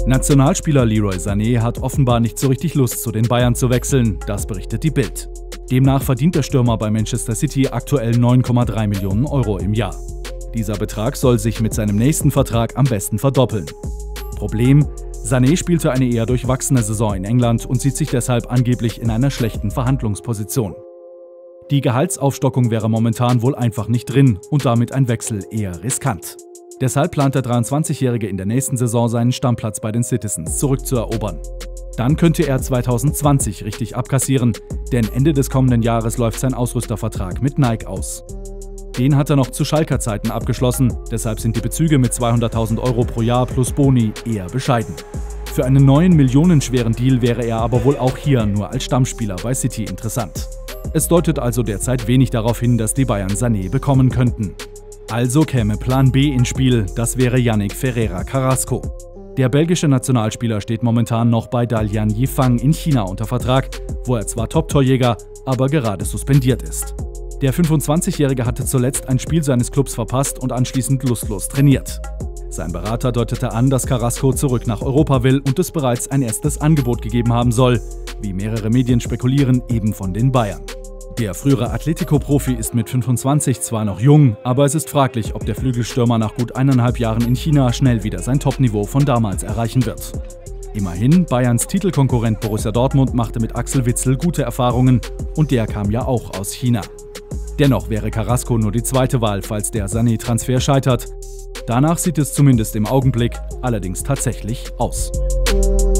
Nationalspieler Leroy Sané hat offenbar nicht so richtig Lust, zu den Bayern zu wechseln, das berichtet die Bild. Demnach verdient der Stürmer bei Manchester City aktuell 9,3 Millionen Euro im Jahr. Dieser Betrag soll sich mit seinem nächsten Vertrag am besten verdoppeln. Problem: Sané spielte eine eher durchwachsene Saison in England und sieht sich deshalb angeblich in einer schlechten Verhandlungsposition. Die Gehaltsaufstockung wäre momentan wohl einfach nicht drin und damit ein Wechsel eher riskant. Deshalb plant der 23-Jährige in der nächsten Saison seinen Stammplatz bei den Citizens zurückzuerobern. Dann könnte er 2020 richtig abkassieren, denn Ende des kommenden Jahres läuft sein Ausrüstervertrag mit Nike aus. Den hat er noch zu Schalker Zeiten abgeschlossen, deshalb sind die Bezüge mit 200.000 Euro pro Jahr plus Boni eher bescheiden. Für einen neuen millionenschweren Deal wäre er aber wohl auch hier nur als Stammspieler bei City interessant. Es deutet also derzeit wenig darauf hin, dass die Bayern Sané bekommen könnten. Also käme Plan B ins Spiel, das wäre Yannick Ferreira Carrasco. Der belgische Nationalspieler steht momentan noch bei Dalian Yifang in China unter Vertrag, wo er zwar Top-Torjäger, aber gerade suspendiert ist. Der 25-Jährige hatte zuletzt ein Spiel seines Clubs verpasst und anschließend lustlos trainiert. Sein Berater deutete an, dass Carrasco zurück nach Europa will und es bereits ein erstes Angebot gegeben haben soll, wie mehrere Medien spekulieren, eben von den Bayern. Der frühere Atletico-Profi ist mit 25 zwar noch jung, aber es ist fraglich, ob der Flügelstürmer nach gut 1,5 Jahren in China schnell wieder sein Topniveau von damals erreichen wird. Immerhin, Bayerns Titelkonkurrent Borussia Dortmund machte mit Axel Witsel gute Erfahrungen und der kam ja auch aus China. Dennoch wäre Carrasco nur die zweite Wahl, falls der Sané-Transfer scheitert. Danach sieht es zumindest im Augenblick allerdings tatsächlich aus.